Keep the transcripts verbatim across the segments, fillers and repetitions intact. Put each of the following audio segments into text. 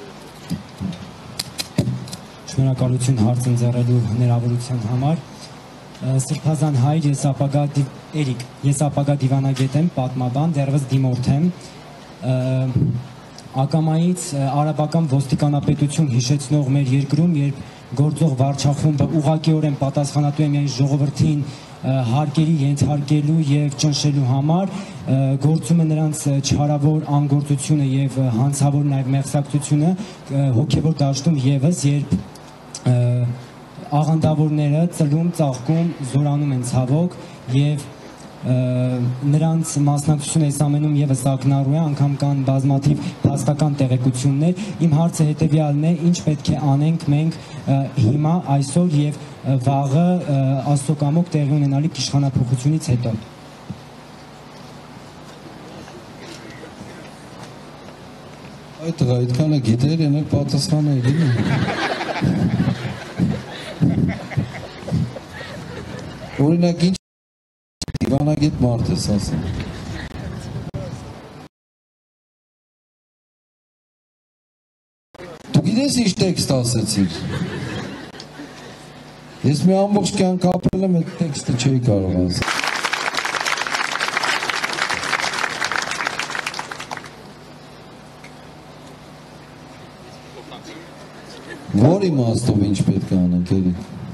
Շնորհակալություն հարց ընձեռելու հնարավորության համար։ Սրբազան հայր, ես ապագա Էրիկ, ես ապագա դիվանագետ եմ, պատմաբան, դեռևս դիմորդ եմ։ Ակամայից արաբական ոստիկանապետություն հիշեցնող մեր երկրում, երբ գործող վարչախումբը ուղղակիորեն պատասխանատու է միայն ժողովրդին հարկերի ենթարկելու եւ ճնշելու համար, գործում է նրանց չարավոր անգործությունը եւ հանցավոր նաեւ մեղսակցությունը հոգեվոր դաշտում եւս, երբ աղանդավորները ծլում, ծաղկում, զորանում են ցավոք եւ նրանց մասնակցությունը այս ամենում եւս ակնառու է, անգամ կան բազմաթիվ փաստական տեղեկություններ։ Իմ հարցը հետեւյալն է. ինչ պետք է անենք մենք հիմա, այսօր եւ վաղը Աստծո կամոք տեղի ունենալիք իշխանափոխությունից հետո։ Այդ տղա այդքանը գիտեր, են էլ պատասխանը էլի։ Օրինակ ինչ դիվանագետ մարդ ես ասում։ Դու գիտես ինչ տեքստ ասեցիր։ Ես մի ամբողջ կյանք ապրել եմ, այդ տեքստը չէի կարող ասել։ Որ իմաստով ինչ պետք է անենք, էլի։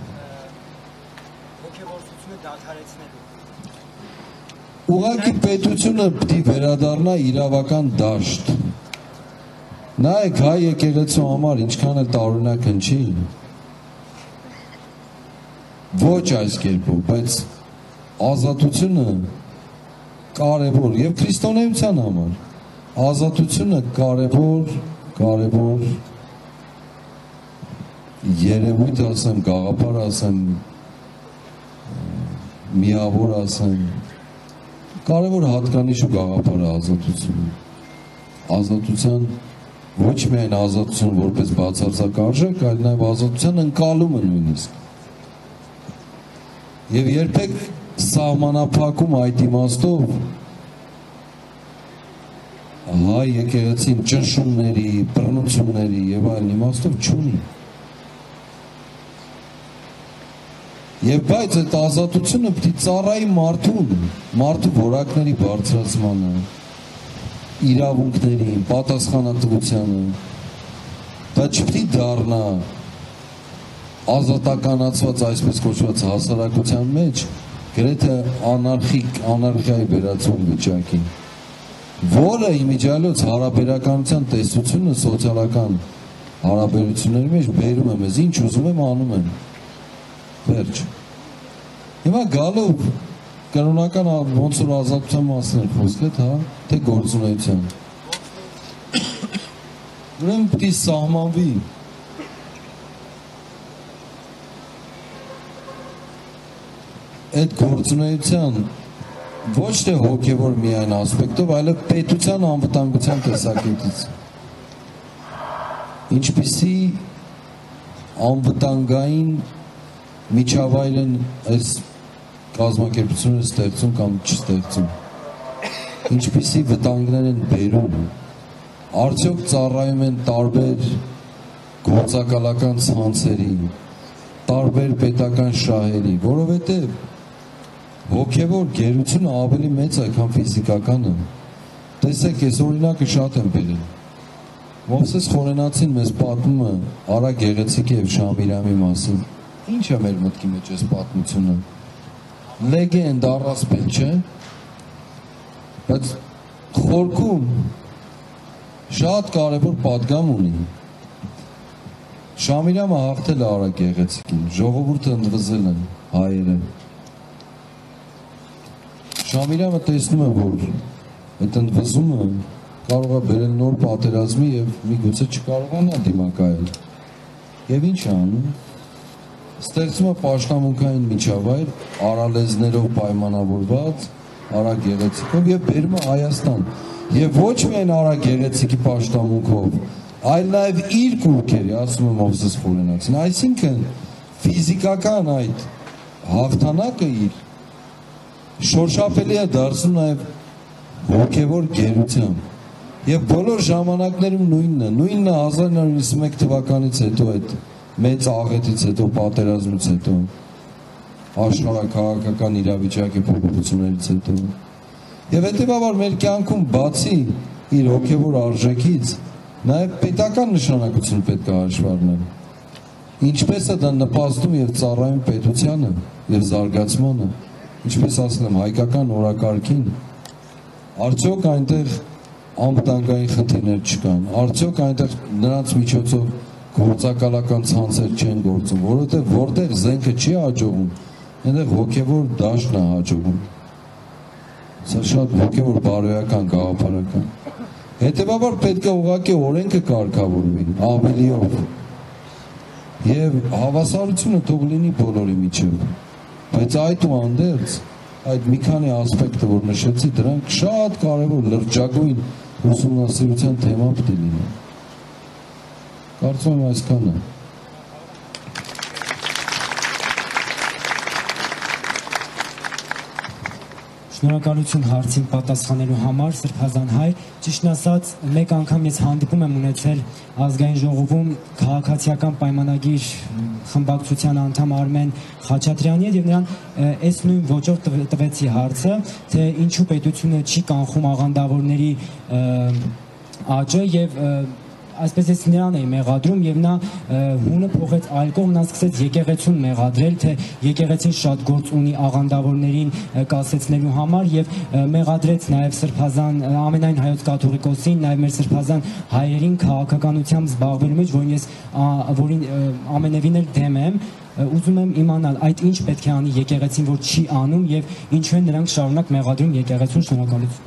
Ուղղակի պետությունը պիտի վերադառնա իրավական դաշտ։ Նայեք հայ եկեղեցու համար ինչքան էլ տարօրինակ հնչի։ Ոչ այս կերպով, բայց ազատությունը կարևոր եւ քրիստոնեության համար ազատությունը կարևոր, կարևոր երևույթ ասեմ, գաղափար ասեմ, միավոր ասեմ, կարևոր հատկանիշ ու գաղափար է ազատությունը։ Ազատության ոչ միայն ազատություն որպես բացարձակ արժեք, այլ նաև ազատության ընկալումը նույնիսկ։ Եվ երբեք սահմանափակում այդ իմաստով հայ եկեղեցին ճնշումների, բռնությունների եւ այլն իմաստով չունի։ Եվ բայց այդ ազատությունը պիտի ծառայի մարդուն, մարդու որակների բարձրացմանը, իրավունքներին, պատասխանատվությանը, դա չպիտի դառնա ազատականացված այսպես կոչված հասարակության մեջ գրեթե անարխիկ, անարխիայի վերածվող վիճակի, որը իմիջիալոց հարաբերականության տեսությունը սոցիալական հարաբերությունների մեջ բերում է մեզ, ինչ ուզում եմ անում են։ Վերջ։ Հիմա գալով կանոնական ոնց որ ազատության մասին էր խոսքը, հա, թե գործունեության։ Ուրեմն պիտի սահմանվի այդ գործունեության ոչ թե հոգևոր միայն ասպեկտով, այլև պետության անվտանգության տեսակետից։ Ինչպիսի անվտանգային միջավայր են այս կազմակերպությունները ստեղծում կամ չստեղծում, ինչպիսի վտանգներ են բերում, արդյոք ծառայում են տարբեր գործակալական ցանցերի, տարբեր պետական շահերի, որովհետև հոգևոր գերությունը ավելի մեծ է, քան ֆիզիկականը։ Տեսեք, այս օրինակը շատ եմ բերել։ Մովսես Խորենացին մեզ պատմում է Արա Գեղեցիկի եւ Շամիրամի մասին։ Ինչ է մեր մտքի մեջ այս պատմությունը։ Լեգենդ առասպել, չէ՞։ Բայց խորքում շատ կարևոր պատգամ ունի։ Շամիրամը հաղթել է Արա Գեղեցիկին, ժողովուրդը ընդվզել են հայերը։ Շամիրամը տեսնում է, որ այդ ընդվզումը կարող է բերել նոր պատերազմի եւ միգուցե չկարողանա դիմակայել։ Եվ ինչ է անում։ Ստեղծում է պաշտամունքային միջավայր, արալեզներով պայմանավորված, Արա Գեղեցիկով եւ բերում է Հայաստան։ Եվ ոչ միայն Արա Գեղեցիկի պաշտամունքով, այլ նաեւ իր կուրքերի, ասում է Մովսես Խորենացին, այսինքն ֆիզիկական այդ հաղթանակը իր շոշափելի է դարձնում նաեւ հոգևոր գերությամբ։ Եվ բոլոր ժամանակներում նույնն է, նույնն է հազար իննսուն հինգ թվականից հետո այդ մեծ աղետից հետո, պատերազմից հետո, աշխարհաքաղաքական իրավիճակի փոփոխություններից հետո։ Եվ հետևաբար մեր կյանքում բացի իր հոգևոր արժեքից, նաև պետական նշանակություն պետք է հաշվի առնել։ Ինչպես է դա նպաստում եւ ծառայում պետությանը եւ զարգացմանը, ինչպես ասել եմ, հայկական օրակարգին, արդյոք այնտեղ անվտանգային խնդիրներ չկան, արդյոք այնտեղ նրանց միջոցով գործակալական ցանցեր չեն գործում, որովհետեւ որտեղ զենքը չի հաջողում, այնտեղ հոգևոր դաշտն է հաջողում։ Սա շատ հոգևոր բարոյական գաղափարական։ Հետևաբար պետք է ուղղակի օրենքը կարգավորվի ավելիով եւ հավասարությունը թող լինի բոլորի միջեւ, բայց այդուհանդերձ այդ մի քանի ասպեկտը, որ նշեցի, դրանք շատ կարևոր լրջագույն ուսումնասիրության թեմա պետք է լինի։ Կարծում եմ այսքանը։ Շնորհակալություն հարցին պատասխանելու համար, Սրբազան հայր, ճիշտն ասած, մեկ անգամ ես հանդիպում եմ ունեցել ազգային ժողովում քաղաքացիական պայմանագիր խմբակցության անդամ Արմեն Խաչատրյանի հետ, եւ նրան այս նույն ոճով տվեցի հարցը, թե ինչու պետությունը չի կանխում աղանդավորների աճը եւ այսպես ես նրան էի մեղադրում եւ նա հունը փոխեց այլ կողմ, նա սկսեց եկեղեցուն մեղադրել, թե եկեղեցին շատ գործ ունի աղանդավորներին կասեցնելու համար եւ մեղադրեց նաեւ Սրբազան ամենայն հայոց կաթողիկոսին, նաեւ մեր Սրբազան հայերին քաղաքականությամբ զբաղվելու մեջ, որին ես որին ամենևին էլ դեմ եմ։ Ուզում եմ իմանալ այդ ինչ պետք է անի եկեղեցին, որ չի անում եւ ինչու են նրանք շարունակ մեղադրում եկեղեցուն։ Շնորհակալություն։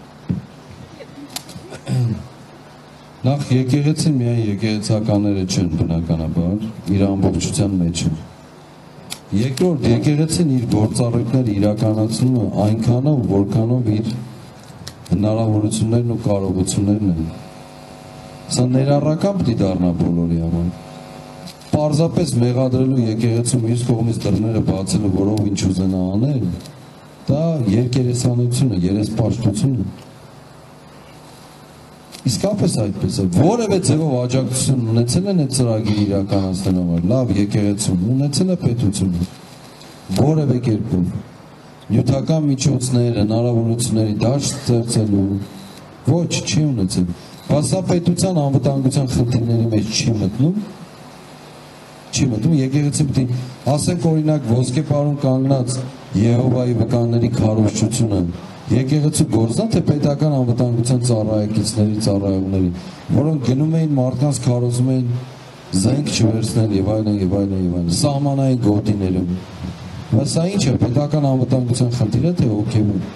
Նախ եկեղեցին միայն եկեղեցականները չեն բնականաբար, իր ամբողջության մեջ են։ Երկրորդ, եկեղեցին իր գործառույթները իրականացնում է այնքանով, որքանով իր հնարավորություններն ու կարողություններն են։ Սա ներառական պիտի դառնա բոլորի համար։ Պարզապես մեղադրելու եկեղեցու մյուս կողմից դռները բացելու, որով ինչ ուզենա անել, դա երկերեսանություն է, երեսպաշտություն է։ Իսկապես այդպես է, որևէ ձևով աջակցություն ունեցել են այդ ծրագիրը իրականացնելու համար, լավ եկեղեցուն, ունեցել է պետությունը, որևէ կերպով, նյութական միջոցներ, հնարավորությունների դաշտ ստեղծելու, ոչ, չի ունեցել, բայց սա պետության անվտանգության խնդիրների մեջ չի մտնում, չի մտնում, եկեղեցին պիտի, ասենք օրինակ ոսկեպարում կանգնած Եհովայի վկանների քարոզչությունը եկեղեցու գործն է, թե պետական անվտանգության ծառայեկիցների, ծառայողների, որոնք գնում էին մարդկանց քարոզում էին զենք չվերցնել եւ այլն եւ այլն եւ այլն, սահմանային գոտիներում։ Բայց սա ինչ է, պետական անվտանգության խնդիր է, թե հոգեվոր։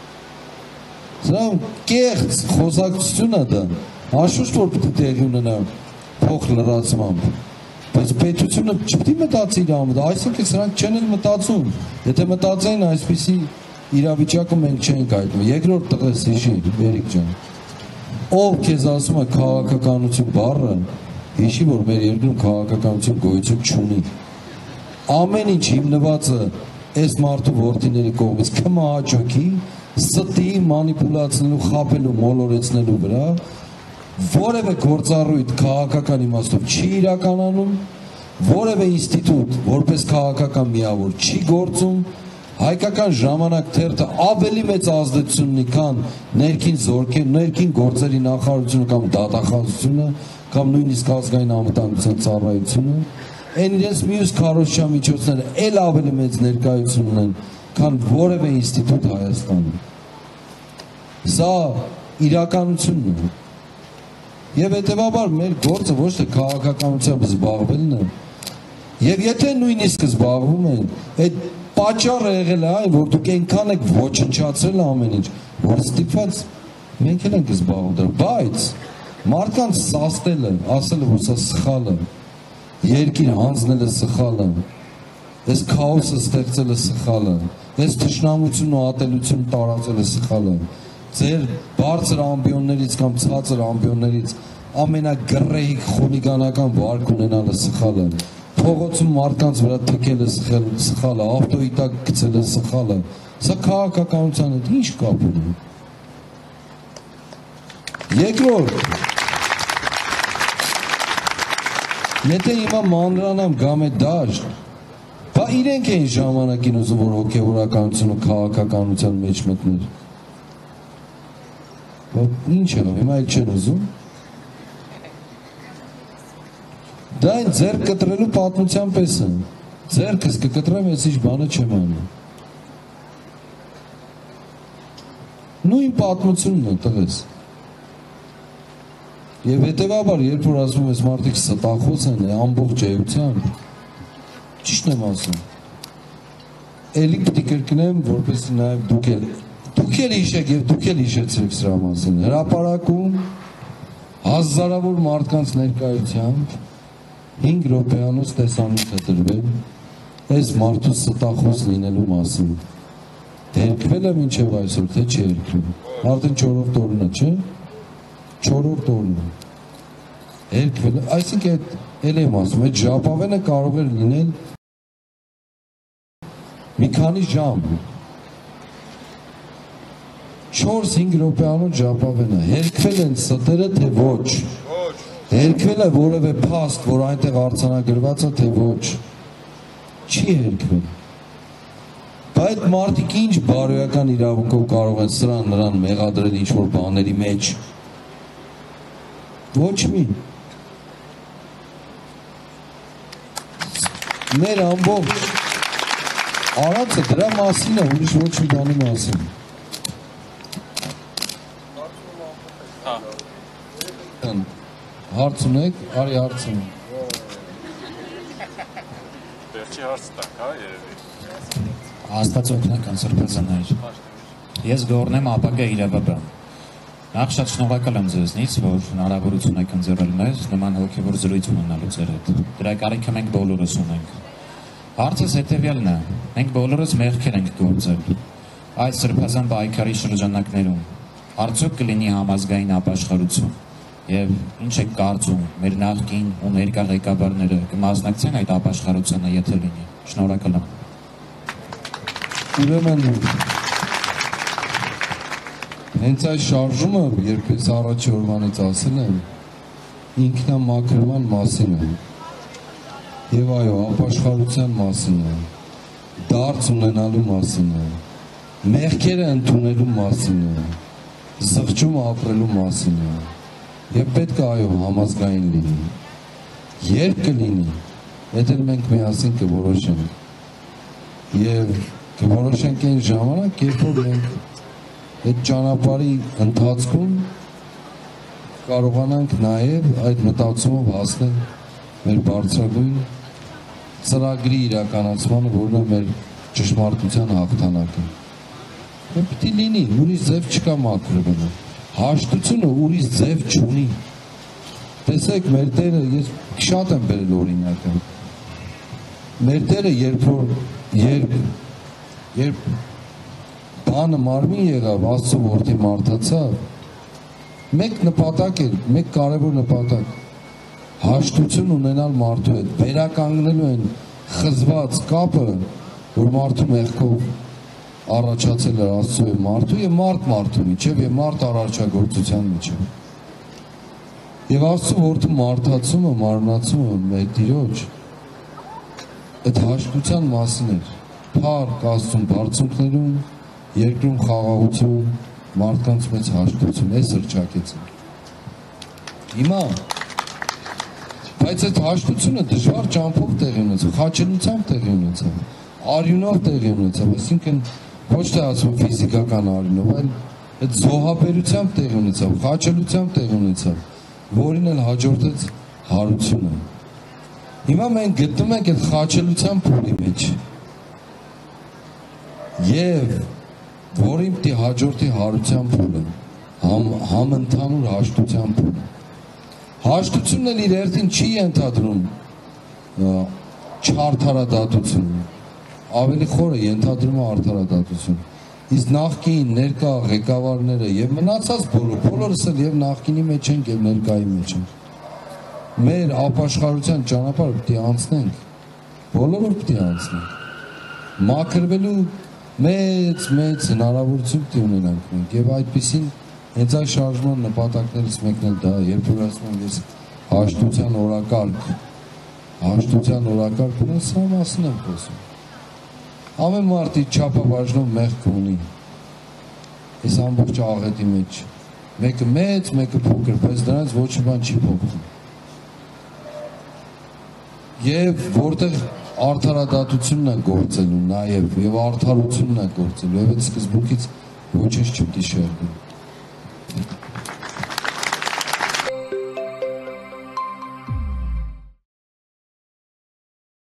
Սա կեղծ խոսակցություն է դա, անշուշտ որ պիտի տեղի ունենա փոխ լրացմամբ, բայց պետությունը չպիտի մտածի իր անվտանգ, այսինքն սրանք չեն էլ մտածում, եթե մտածեին այսպիսի իրավիճակը մենք չենք այդում։ Երկրորդ տղես հիշի, Երիկ ջան, ով քեզ ասում է քաղաքականություն բառը, հիշի, որ մեր երկրում քաղաքականություն գոյություն չունի։ Ամեն ինչ հիմնված է այս մարդու որդիների կողմից քմահաճոքի, ստի մանիպուլացնելու, խաբելու, մոլորեցնելու վրա, որևէ գործառույթ քաղաքական իմաստով չի իրականանում, որևէ ինստիտուտ որպես քաղաքական միավոր չի գործում, հայկական ժամանակ թերթը ավելի մեծ ազդեցություն ունի, քան ներքին զորքեր, ներքին գործերի նախարարությունը կամ դատախազությունը, կամ նույնիսկ ազգային անվտանգության ծառայությունը, այն իրենց մյուս քարոզչության միջոցները էլ ավելի մեծ ներկայություն ունեն, քան որևէ ինստիտուտ Հայաստանում։ Սա իրականությունն է։ Եվ հետևաբար մեր գործը ոչ թե քաղաքականությամբ զբաղվելն է, եւ եթե նույնիսկ զբաղվում են, այդ պատճառը եղել է այն, որ դուք այնքան եք ոչնչացրել ամեն ինչ, որ ստիպված մենք էլ ենք զբաղվում դրա, բայց մարդկանց սաստելը, ասելը, որ սա սխալ է, երկիր հանձնելը սխալ է, այս քաոսը ստեղծելը սխալ է, այս թշնամությունն ու ատելությունը տարածելը սխալ է, ձեր բարձր ամբիոններից կամ ցածր ամբիոններից ամենագրեհիկ խուլիգանական վարք ունենալը սխալ է, փողոցում մարդկանց վրա թքելը սխալ է, ավտոյի տակ գցելը սխալ է, սա քաղաքականության հետ ինչ կապ ունի։ Երկրորդ, եթե հիմա մանրանամ գամ է դաշտ, բա իրենք էին ժամանակին ուզում, որ հոգևորականությունը քաղաքականության մեջ մտներ։ Բա ինչ եղավ, հիմա էլ չեն ուզում։ Դա այն ձեռք կտրելու պատմության պես է։ Ձեռքս կկտրեմ, ես ինչ բանը չեմ անում։ Նույն պատմությունն է տղես։ Եվ հետևաբար, երբ որ ասում ես մարդիկ ստախոս են, ամբողջ էությամբ, ճիշտն եմ ասում։ Էլի պիտի կրկնեմ, որպեսզի նաև դուք էլ դուք էլ հիշեք եւ դուք էլ հիշեցրեք սրա մասին։ Հրապարակում հազարավոր մարդկանց ներկայությամբ հինգ րոպեանոց տեսանյութ է տրվել այս մարդու ստախոս լինելու մասին։ Երկվել է մինչև այսօր, թե չի երկրում։ Արդեն չորրորդ օրն է, չէ՞։ Չորրորդ օրն է։ Երկվել է, այսինքն էլ եմ ասում, այդ ժապավենը կարող էր լինել մի քանի ժամ։ չորս-հինգ րոպեանոց ժապավենը։ Երկվել են ստերը, թե ոչ։ Երկվել է որևէ փաստ, որ այնտեղ արձանագրված է, թե ոչ։ Չի երկվել։ Բայց մարդիկ ինչ բարոյական իրավունքով կարող են սրան նրան մեղադրել ինչ-որ բաների մեջ։ Ոչ մի։ Մեր ամբողջ արածը դրա մասին է, ուրիշ ոչ մի բանի մասին։ Հարց ունեք, արի հարց ունեք։ Վերջի հարց տակ, հա, երևի։ Աստված օգնական սրբազաններ։ Ես Գոռնեմ ապագա իրավաբան։ Նախ շատ շնորհակալ եմ ձեզնից, որ հնարավորություն եք ընձեռել մեզ նման հոգևոր զրույց ունենալու ձեր հետ։ Դրա կարիքը մենք բոլորս ունենք։ Հարցս հետևյալն է. մենք բոլորս մեղքեր ենք գործել։ Այս սրբազան պայքարի շրջանակներում արդյոք կլինի համազգային ապաշխարություն։ Եվ ինչ եք կարծում, մեր նախկին ու ներկա ղեկավարները կմասնակցեն այդ ապաշխարությանը, եթե լինի։ Շնորհակալ եմ։ Ուրեմն հենց այս շարժումը, երբ ես առաջի օրվանից ասել եմ, ինքնամաքրման մասին է։ Եվ այո, ապաշխարության մասին է, դարձ ունենալու մասին է, մեղքերը ընդունելու մասին է, զղջում ապրելու մասին է։ Եվ պետք է այո համազգային լինի։ Երբ կլինի, եթե մենք միասին կորոշենք։ Եվ կորոշենք այն ժամանակ, երբ որ մենք այդ ճանապարհի ընթացքում կարողանանք նաև այդ մտածումով հասնել մեր բարձրագույն ծրագրի իրականացմանը, որն է մեր ճշմարտության հաղթանակը։ Եվ պիտի լինի, ուրիշ ձև չկա մաքրվելու։ Հաշտությունը ուրիշ ձև չունի։ Տեսեք, մեր Տերը, ես շատ եմ բերել օրինակը։ Մեր Տերը, երբ որ երբ երբ բանը մարմին եղավ, Աստծո որդի մարդացավ, մեկ նպատակ էր, մեկ կարևոր նպատակ, հաշտություն ունենալ մարդու հետ, վերականգնելու են խզված կապը, որ մարդու մեղքով առաջացել էր Աստծո և մարդու և մարդ մարդու միջև և մարդ արարչագործության միջև։ Եվ Աստծո որդու մարդացումը, մարմնացումը մեր Տիրոջ այդ հաշտության մասին էր։ Փառք Աստծուն բարձունքներում, երկրում խաղաղություն, մարդկանց մեծ հաշտություն, այս հռչակեցին։ Հիմա, բայց այդ հաշտությունը դժվար ճամփով տեղի ունեցավ, խաչելությամբ տեղի ունեցավ, արյունով տեղի ունեցավ, այսինքն ոչ թե ասում ֆիզիկական արյունով, այլ այդ զոհաբերությամբ տեղի ունեցավ, խաչելությամբ տեղի ունեցավ, որին էլ հաջորդեց հարությունը։ Հիմա մենք գտնում ենք այդ խաչելության փուլի մեջ և որին պիտի հաջորդի հարության փուլը, համընդհանուր հաշտության փուլը։ Հաշտությունն էլ իր հերթին չի ենթադրում չարդարադատություն, ավելի խորը ենթադրում է արդարադատություն։ Իսկ նախկին, ներկա ղեկավարները եւ մնացած բոլոր, բոլորս էլ եւ նախկինի մեջ ենք եւ ներկայի մեջ ենք։ Մեր ապաշխարության ճանապարհը պիտի անցնենք, բոլորով պիտի անցնենք։ Մաքրվելու մեծ մեծ հնարավորություն պիտի ունենանք մենք եւ այդպեսին Հենց այս շարժման նպատակներից մեկն էլ դա, երբ որ ասում եմ ես հաշտության օրակարգ, հաշտության օրակարգ ունեն, սա մասին եմ խոսում։ Ամեն մարդի չափաբաժնով մեղք ունի։ Այս ամբողջ աղետի մեջ։ Մեկը մեծ, մեկը փոքր, բայց դրանից ոչ մի բան չի փոխվում։ Եվ որտեղ արդարադատությունն է գործելու նաև, եւ արդարությունն է գործելու, եւ այդ սկզբունքից ոչինչ չպետք է շեղվի։